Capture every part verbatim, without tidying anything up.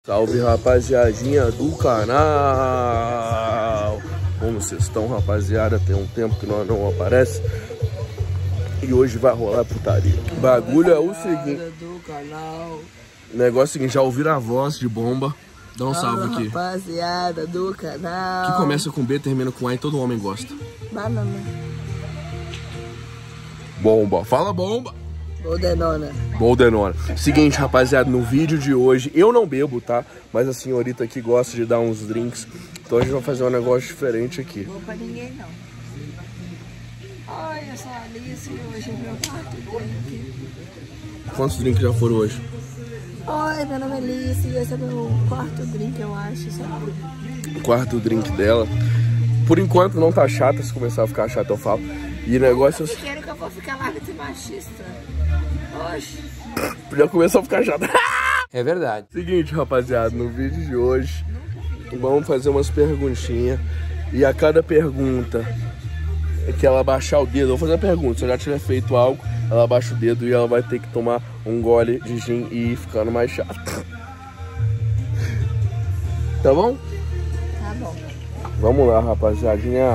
Salve, rapaziadinha do canal! Como vocês estão, rapaziada? Tem um tempo que nós não aparece. E hoje vai rolar putaria. O bagulho é o seguinte. O negócio é o seguinte, já ouviram a voz de bomba? Dá um salve aqui. Rapaziada do canal. Que começa com B, termina com A e todo homem gosta. Banana. Bomba. Fala bomba. Boldenona. Boldenona. Seguinte, rapaziada, no vídeo de hoje, eu não bebo, tá? Mas a senhorita aqui gosta de dar uns drinks. Então a gente vai fazer um negócio diferente aqui. Não vou pra ninguém, não. Oi, eu sou a Alice e hoje é meu quarto drink. Quantos drinks já foram hoje? Oi, meu nome é Alice e esse é meu quarto drink, eu acho, sabe? O quarto drink dela. Por enquanto não tá chata, se começar a ficar chata eu falo. E o negócio... Eu quero que eu vou ficar larga de machista. Oxe. Já começou a ficar chata. É verdade. Seguinte, rapaziada, no vídeo de hoje vamos fazer umas perguntinhas. E a cada pergunta é que ela baixar o dedo, eu vou fazer a pergunta, se eu já tiver feito algo, ela baixa o dedo e ela vai ter que tomar um gole de gin e ir ficando mais chata. Tá bom? Tá bom. Vamos lá, rapaziadinha.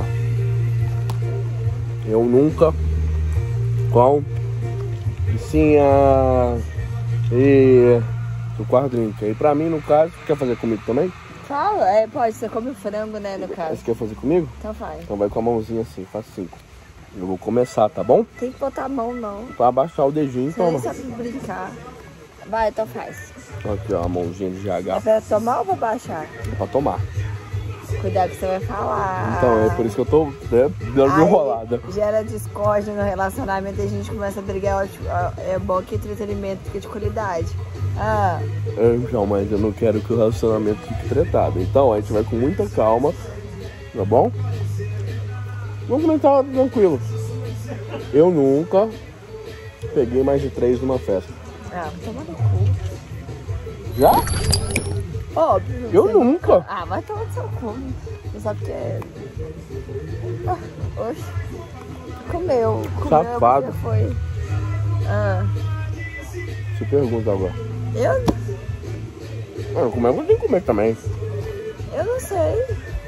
Eu nunca com piscinha e o quarto drink. E pra mim, no caso, quer fazer comigo também? Fala, é, pode, você come frango, né, no caso. Você quer fazer comigo? Então faz. Então vai com a mãozinha assim, faz cinco. Eu vou começar, tá bom? Tem que botar a mão, não. Pra abaixar o dedinho, Você nem toma. sabe brincar. Vai, então faz. Aqui, ó, a mãozinha de G H. É pra tomar ou pra baixar? É pra tomar. Cuidado que você vai falar. Então, é por isso que eu tô, né, dando Aí, enrolada. gera discórdia no relacionamento e a gente começa a brigar. É bom que entretenimento fique de qualidade. Ah. Então, mas eu não quero que o relacionamento fique tretado. Então, a gente vai com muita calma, tá bom? Vamos comentar tranquilo. Eu nunca peguei mais de três numa festa. Ah, toma no cu. Já? Óbvio. Eu nunca. nunca. Ah, vai tomar no seu cu. Você sabe que é... Ah, oxe. Comeu. Comeu. Safado. Porque foi. Ah. Você pergunta agora. Eu... Ah, comer, eu tenho que comer também. Eu não sei.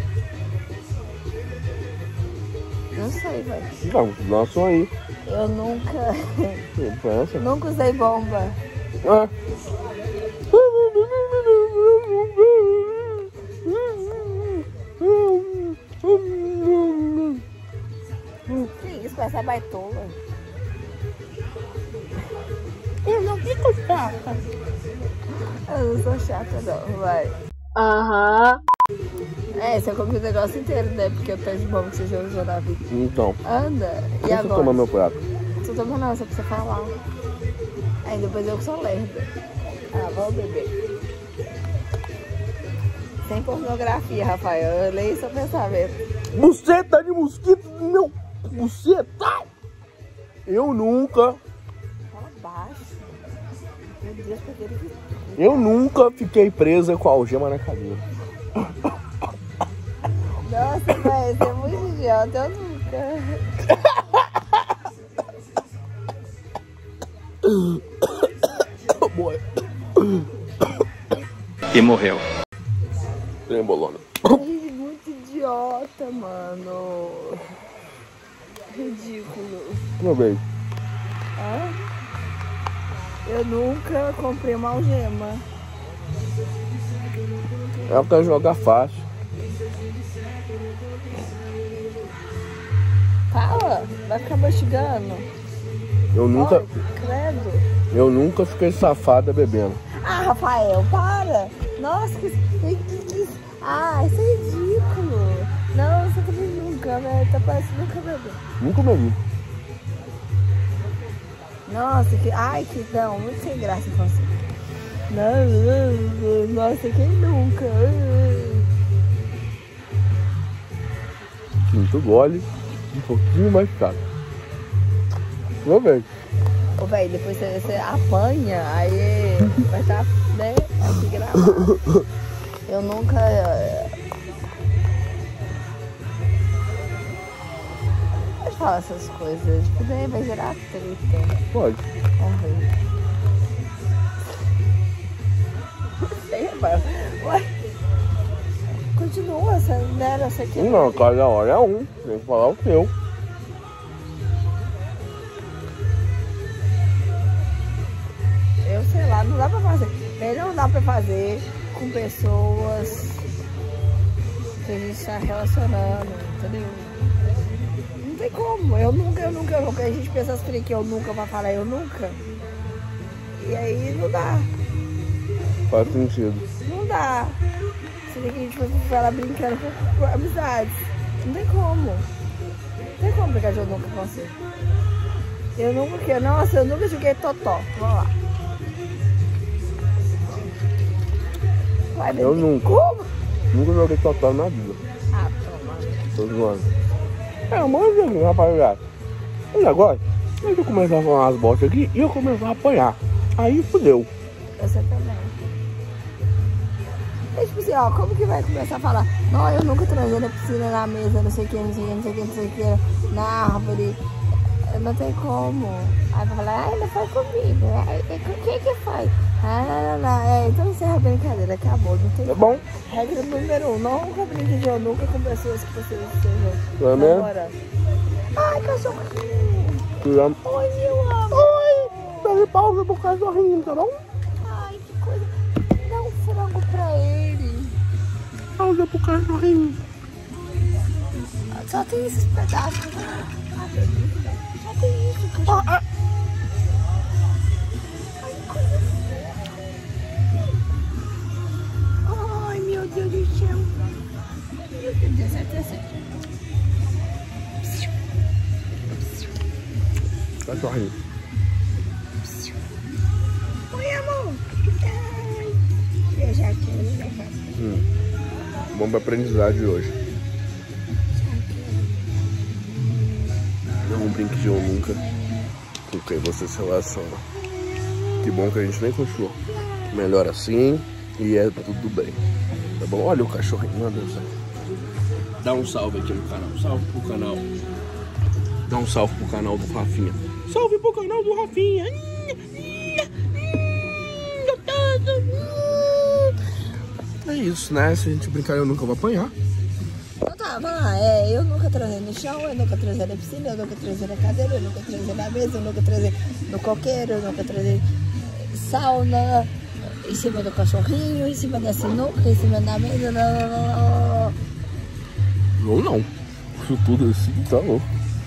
Não sei, velho. Não, nossa aí. Eu nunca... Que pensa? nunca usei bomba. Ah. Que isso, parece a baitola. Eu não fico chata. Eu não sou chata, não, vai. Aham. É, você come o negócio inteiro, né? Porque eu tenho de bomba que você já usou na vida. Então. Anda. E Deixa eu agora? tomar meu prato. Não toma não, só pra você falar. Aí depois eu que sou lerda. Ah, vamos beber. Sem pornografia, Rafael. Eu leio seu pensamento. Buceta de mosquito, meu... Buceta! Eu nunca... Fala baixo. Meu Deus, por que ele... Eu nunca fiquei presa com a algema na cadeira. Nossa, velho, você é muito idiota. Eu nunca. Boa. E morreu. Trembolona. Ai, muito idiota, mano. Ridículo. Meu bem. Hã? Eu nunca comprei uma algema. Ela quer jogar fácil. Fala, vai ficar mastigando. Eu nunca... Ai, credo. Eu nunca fiquei safada bebendo. Ah, Rafael, para! Nossa, que... que, que... Ah, isso é ridículo. Não, você também nunca, né? Tá parecendo nunca bebeu. Nunca bebi. Nossa, que... Ai, que não, muito sem graça, assim. Não, não, não, nossa, quem nunca? Quinto gole, um pouquinho mais caro. Meu bem. Ô, velho, depois você, você apanha, aí vai estar, né, aqui gravado. Eu nunca... Pode falar essas coisas, tipo, daí vai gerar treta. Pode. Horrível. Você Ué, continua, você não era essa aqui? Não, cada hora é um. Tem que falar o teu. Eu sei lá, não dá pra fazer. Melhor não dá pra fazer com pessoas que a gente tá relacionando, entendeu? Não tem como. Eu nunca, eu nunca, eu nunca. A gente pensa assim que eu nunca vai falar eu nunca. E aí não dá. Faz sentido. Não dá. Você vê que a gente vai falar brincando com, com amizades. Não tem como. Não tem como brincar de eu nunca com você. Eu nunca que Nossa, eu nunca joguei totó. Vamos lá. Vai, eu nunca. Como? Nunca joguei totó na vida. Ah, toma. Tô zoando. É, um monte de joguinho, rapaziada. O negócio, eu começar a falar umas botas aqui e eu começar a apanhar. Aí fudeu. Você também. E, tipo assim, ó, como que vai começar a falar? Não, eu nunca transei na piscina, na mesa, não sei o que, não sei o que, não sei o que, não sei o que, na árvore. Não tem como. Aí vai falar, ai, não foi comigo. Aí, quem que foi? Ah, não, não, não. É, então encerra a brincadeira, acabou. Não tem É bom. Regra número um, nunca brinque de eu nunca com pessoas que vocês Tá estejam namorando. Ai, cachorrinho. Tu ama? Oi, meu amor. Oi, dá pausa pro cachorrinho, tá bom? Ai, que coisa. Dá um frango pra ele. Pausa pro cachorrinho. Só tem esses pedaços. Só tem isso, cachorrinho. Ah, ah. Ai, meu Deus do céu. Meu Deus, dezessete, dezessete. Cachorrinho. Oi, amor. Ai, eu já quero. Hum. Bom pra aprendizagem hoje. Não brinque de eu nunca com quem você se relaciona. Que bom que a gente nem continuou. Melhor assim e é tudo bem. Tá bom? Olha o cachorrinho, meu Deus do céu. Dá um salve aqui no canal. Salve pro canal. Dá um salve pro canal do Rafinha. Salve pro canal do Rafinha. É isso, né? Se a gente brincar, eu nunca vou apanhar. Então tá, vamos lá. É, eu nunca trazei no chão, eu nunca trazei na piscina, eu nunca trazei na cadeira, eu nunca trazei na mesa, eu nunca trazei no coqueiro, eu nunca trazei sauna, em cima do cachorrinho, em cima da sinuca, em cima da mesa. Não, não, não. Ou não. Isso tudo assim, tá louco.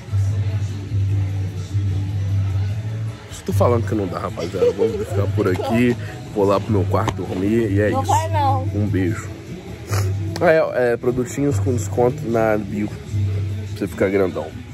Estou falando que não dá, rapaziada. Vamos ficar por aqui, vou lá pro meu quarto dormir e é Não isso. vai não. Um beijo. Ah, é, é, produtinhos com desconto na bio. Pra você ficar grandão.